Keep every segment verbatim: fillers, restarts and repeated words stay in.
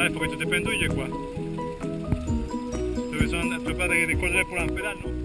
il faut que tu te pendouilles quoi. Tu ne peux pas des cordées pour un pédale, non?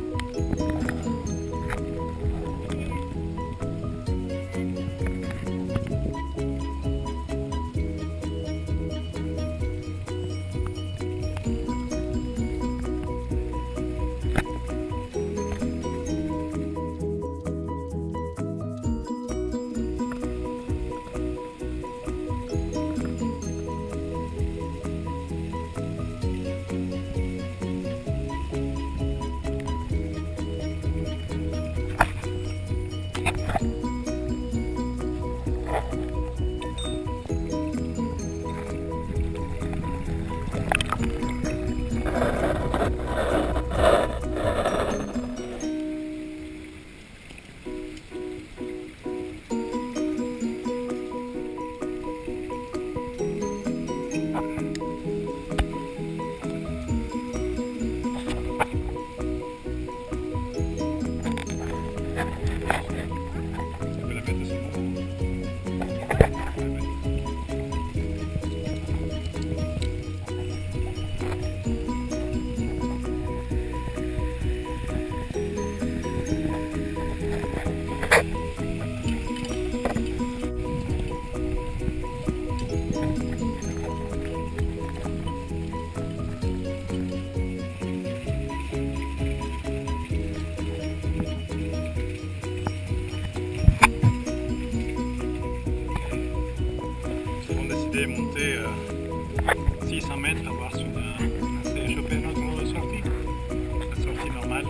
Monter euh, six cents mètres, à voir si on a, on a assez chopé notre sortie. La sortie normale,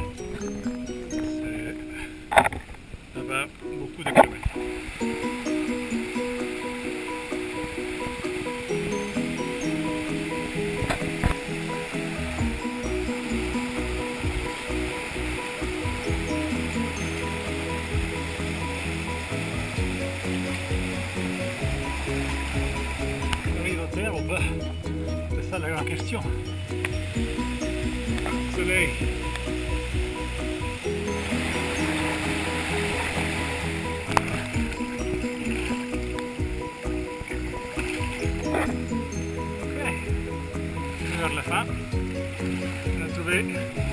c'est là-bas beaucoup de kilomètres. Ou pas? C'est ça la grande question. Soleil. Ok. C'est l'heure de la fin. On a trouvé